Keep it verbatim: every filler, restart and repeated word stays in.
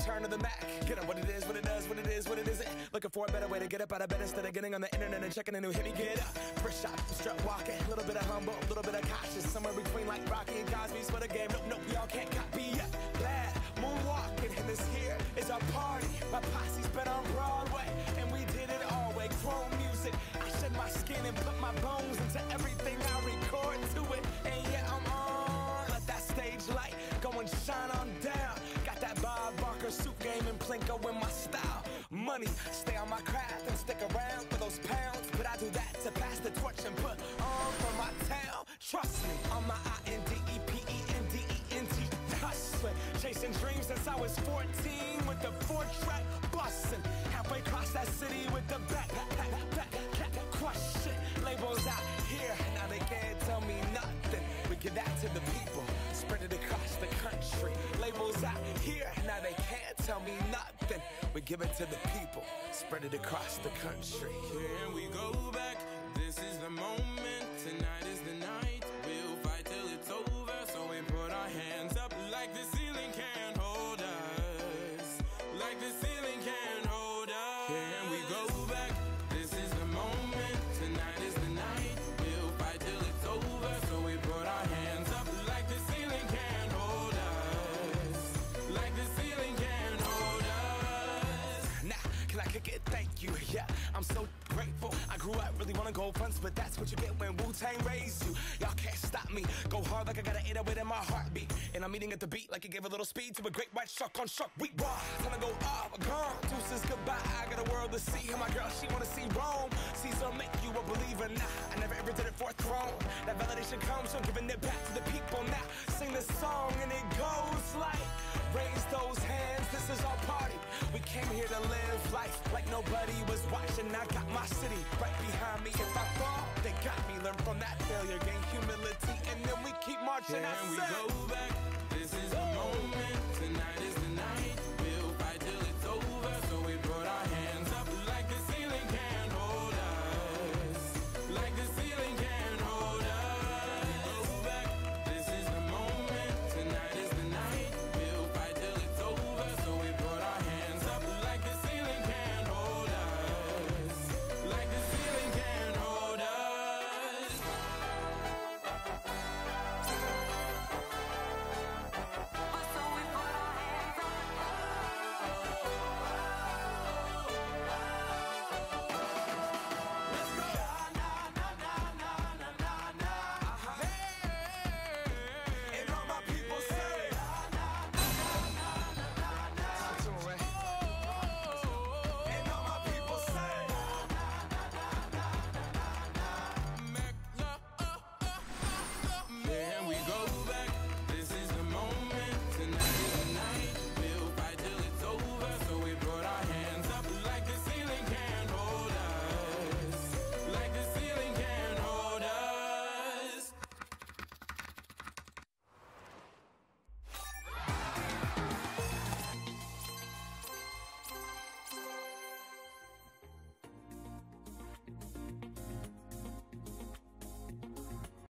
return to the Mac. Get up what it is, what it does, what it is, what it isn't. Looking for a better way to get up out of bed instead of getting on the internet and checking a new hit me. Get up, first shot, strut walking. A little bit of humble, a little bit of cautious. Somewhere between like Rocky and Cosby's for the game. Nope, nope, y'all can't copy yet. Glad moonwalking, and this here is our party. My posse's been on Broadway, and we did it all way. Chrome music, I shed my skin and put my bones into everything I record to it. And yeah, I'm on. Let that stage light go and shine on down. Got that Bob Barker suit game and Plinko in my style. Money, stay on my craft and stick around for those pounds. But I do that to pass the torch and put on for my town. Trust me, on my I N D E P E N D E N T. Hustling, chasing dreams since I was fourteen with the four-track bustin'. Halfway across that city with the back, back, back, back, crush it. Labels out here, now they can't tell me nothing. We give that to the people, spread it across the country. Labels out here, now they can't tell me nothing. We give it to the people, spread it across the country. Here we go back, this is the moment, tonight is the night. We'll fight till it's over, so we put our hands up like the ceiling can't hold us. Like the ceiling can't hold us. Here we go back, this is the moment, tonight is the night. We'll fight till it's over, so we put our hands up like the ceiling can't hold us. Like the ceiling can't hold us. Now, can I kick it? Thank you, yeah, I'm so grateful. I grew up really wanna go fronts, but that's what you get when Wu-Tang raised you. Y'all can't stop me, go hard like I got an eight oh eight in my heartbeat. And I'm eating at the beat like it gave a little speed to a great white shark on shark week. Raw, time to go off, gone, deuces goodbye. I got a world to see, and my girl, she wanna see Rome. Caesar make you a believer, nah, I never ever did it for a throne. That validation comes from giving it back to the people. Now, sing this song and it goes like, raise those hands, this is our party. We came here to live life like nobody was watching. I got my city right behind me. If I fall, they got me. Learn from that failure, gain humility, and then we keep marching. Here I we said, go